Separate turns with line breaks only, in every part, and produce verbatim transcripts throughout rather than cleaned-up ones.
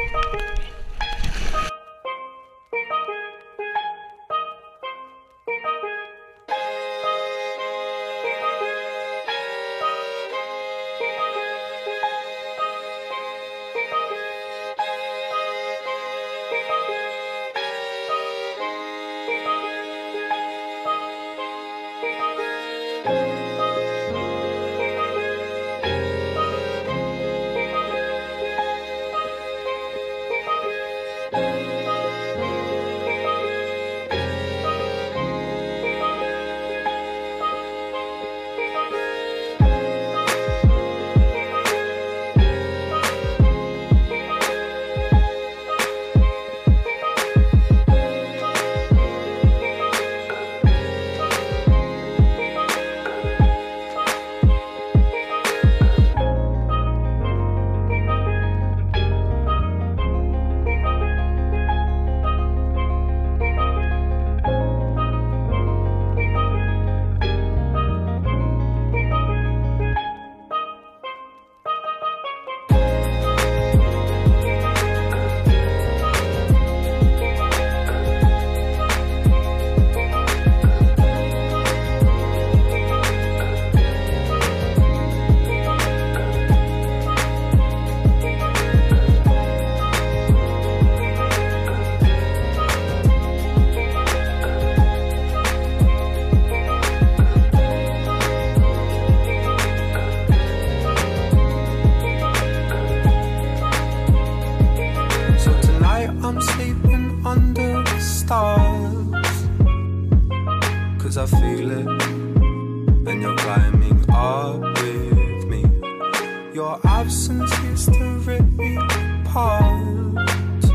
'cause I feel it, and you're climbing up with me. Your absence used to rip me apart.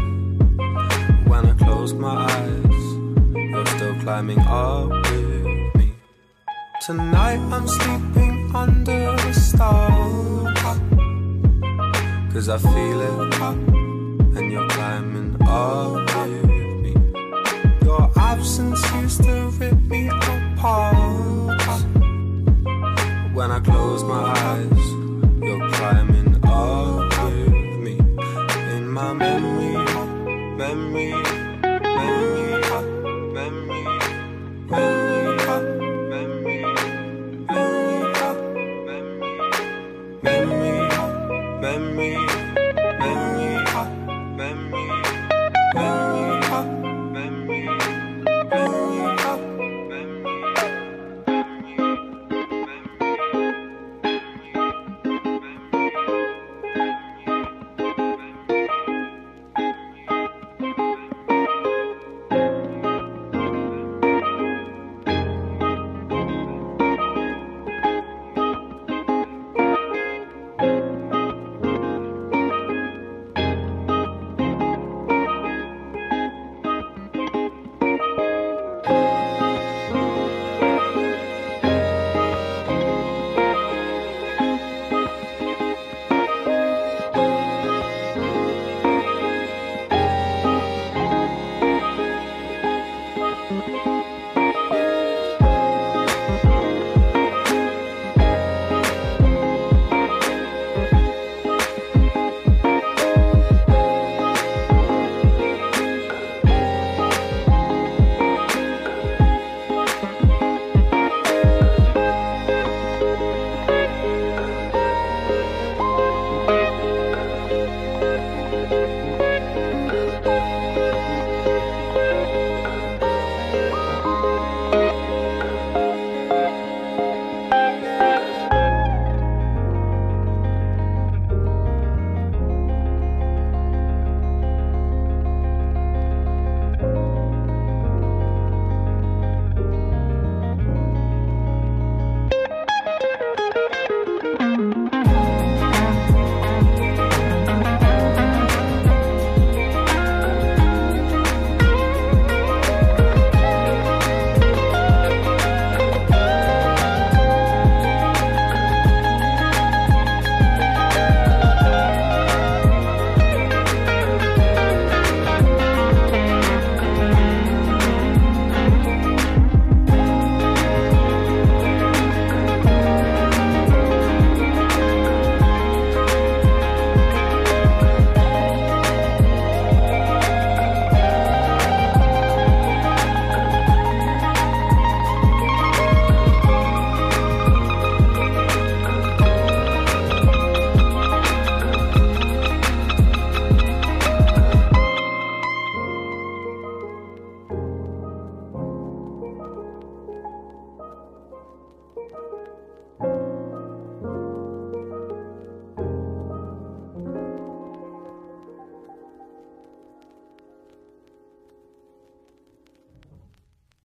When I close my eyes, you're still climbing up with me. Tonight I'm sleeping under the stars, 'cause I feel it, and you're climbing up with me. Your absence used to rip me apart. When I close my eyes, you're climbing up with me. In my memory, memory, memory, memory, memory, memory, memory, memory, memory, memory.